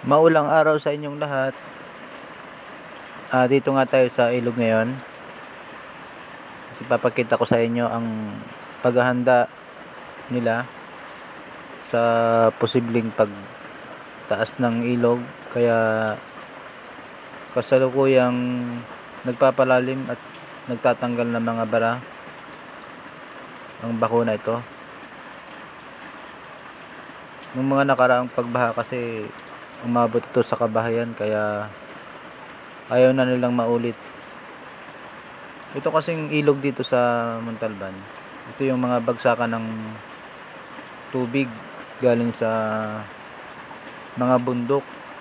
Maulang araw sa inyong lahat. Dito nga tayo sa ilog ngayon. Ipapakita ko sa inyo ang paghahanda nila sa posibleng pagtaas ng ilog. Kaya kasalukuyang nagpapalalim at nagtatanggal ng mga bara ang bakuna ito. Nung mga nakaraang pagbaha kasi umabot ito sa kabahayan, kaya ayaw na nilang maulit. Ito kasing ilog dito sa Montalban, ito yung mga bagsakan ng tubig galing sa mga bundok.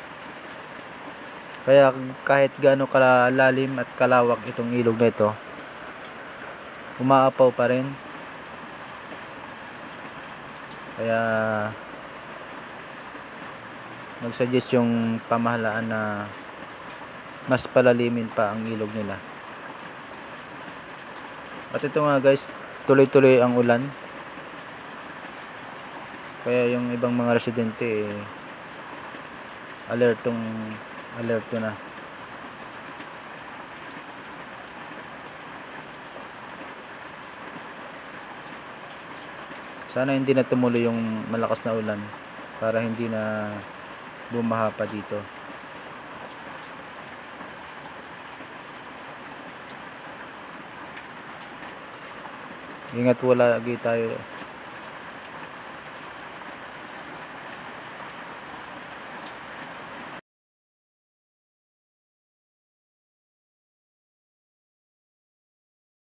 Kaya kahit gaano kalalim at kalawak itong ilog na ito, umaapaw pa rin. Kaya nagsuggest yung pamahalaan na mas palalimin pa ang ilog nila. At ito nga guys, tuloy-tuloy ang ulan. Kaya yung ibang mga residente alerto na. Sana hindi na tumuloy yung malakas na ulan para hindi na bumaha pa dito. Ingat po lagi tayo